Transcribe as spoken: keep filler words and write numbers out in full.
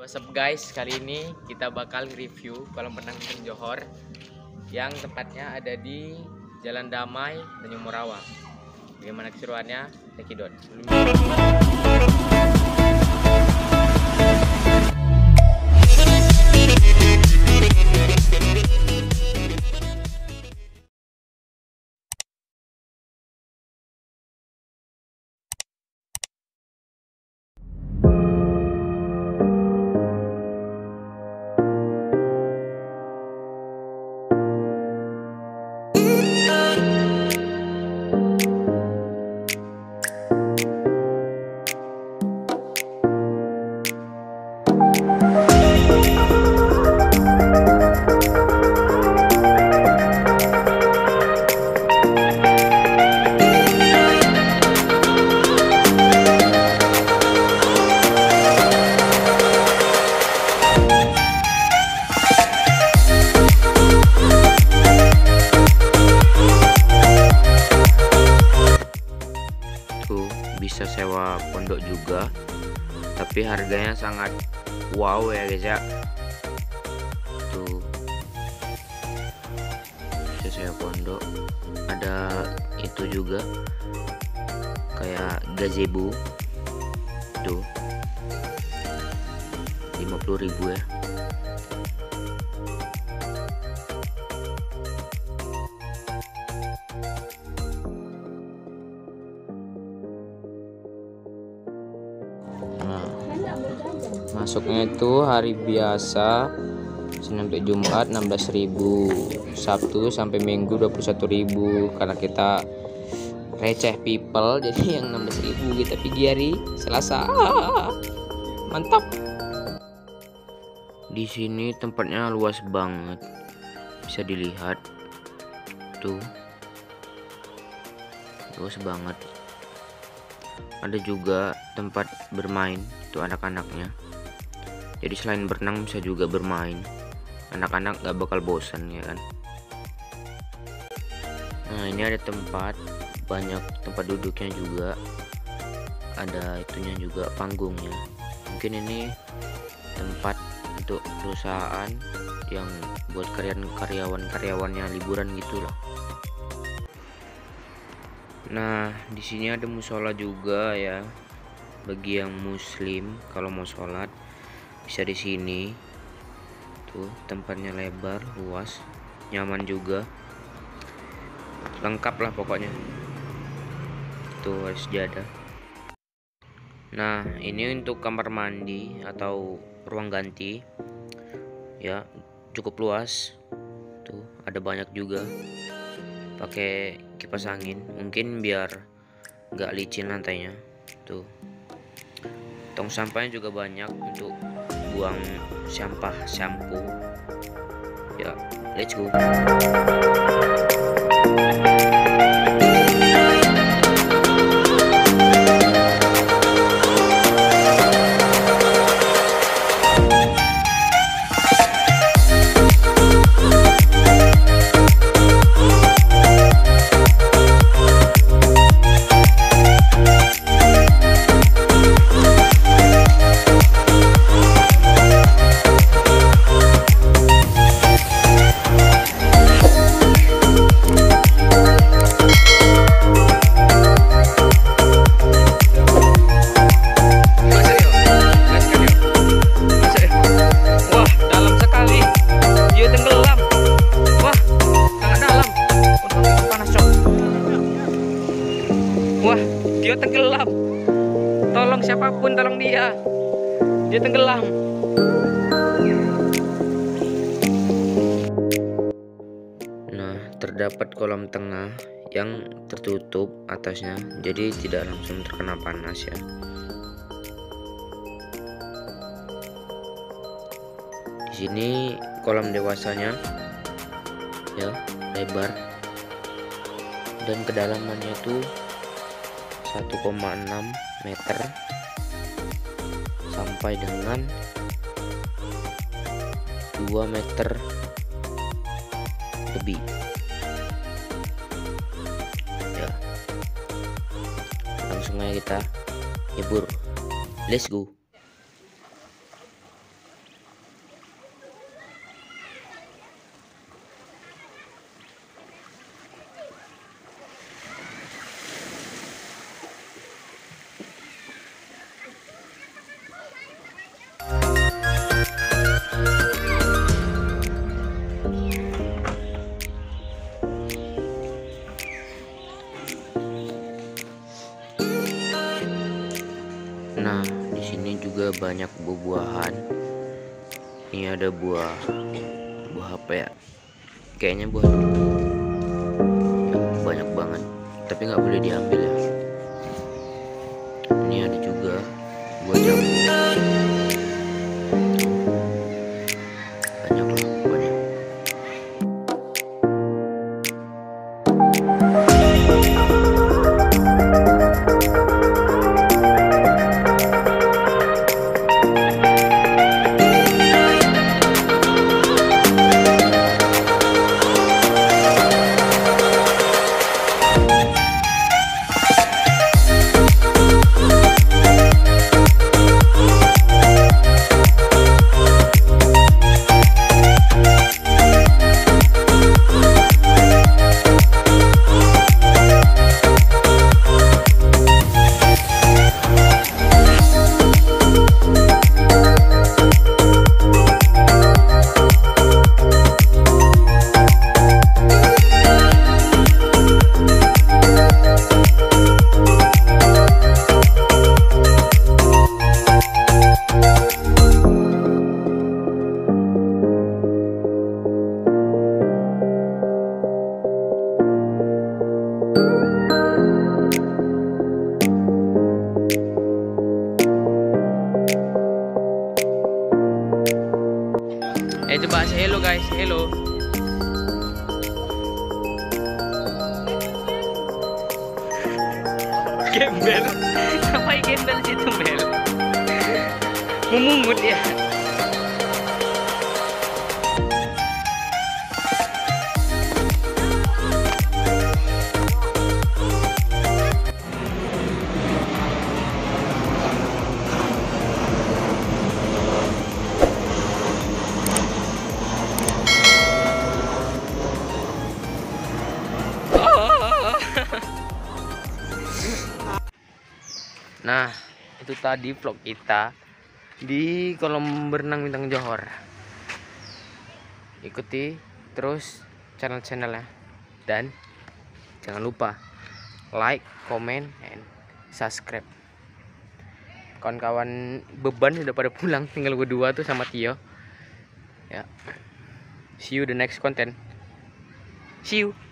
What's up guys, kali ini kita bakal review kolam renang Johor yang tempatnya ada di Jalan Damai, Tanjung Morawa. Bagaimana keseruannya? Cekidot. Bisa sewa pondok juga, tapi harganya sangat wow ya guys ya. Tuh bisa sewa pondok, ada itu juga kayak gazebo tuh lima puluh ribu ya. Nah, masuknya itu hari biasa Senin sampai Jumat enam belas ribu, Sabtu sampai Minggu dua puluh satu ribu. Karena kita receh people jadi yang enam belas ribu kita pergi hari Selasa. Mantap. Di sini tempatnya luas banget. Bisa dilihat. Tuh. Luas banget. Ada juga tempat bermain untuk anak-anaknya, jadi selain berenang bisa juga bermain. Anak-anak gak bakal bosan ya kan. Nah ini ada tempat, banyak tempat duduknya juga, ada itunya juga panggungnya. Mungkin ini tempat untuk perusahaan yang buat karyawan-karyawannya liburan gitulah. Nah, di sini ada musola juga ya. Bagi yang muslim kalau mau sholat bisa di sini. Tuh, tempatnya lebar, luas, nyaman juga. Lengkap lah pokoknya. Tuh, ada sejadah. Nah, ini untuk kamar mandi atau ruang ganti. Ya, cukup luas. Tuh, ada banyak juga. Pakai kipas angin mungkin biar nggak licin lantainya. Tuh, tong sampahnya juga banyak untuk buang sampah shampoo ya. Let's go. Wah, dia tenggelam. Tolong siapapun, tolong dia. Dia tenggelam. Nah, terdapat kolam tengah yang tertutup atasnya, jadi tidak langsung terkena panas ya. Di sini kolam dewasanya ya, lebar dan kedalamannya tuh satu koma enam meter sampai dengan dua meter lebih ya. Langsung aja kita nyebur, let's go. buah-buahan. Ini ada buah buah apa ya? Kayaknya buah duku. Ya, banyak banget, tapi nggak boleh diambil ya. Ini ada juga buah jambu. Banyak lah pokoknya. Eh coba say hello guys, hello. Gembel, ngapain gembel situ Bel? Memungut ya. Nah, itu tadi vlog kita di kolam berenang Bintang Johor. Ikuti terus channel-channelnya dan jangan lupa like, comment, and subscribe. Kawan-kawan beban sudah pada pulang, tinggal berdua tuh sama Tio. Ya. See you the next content. See you.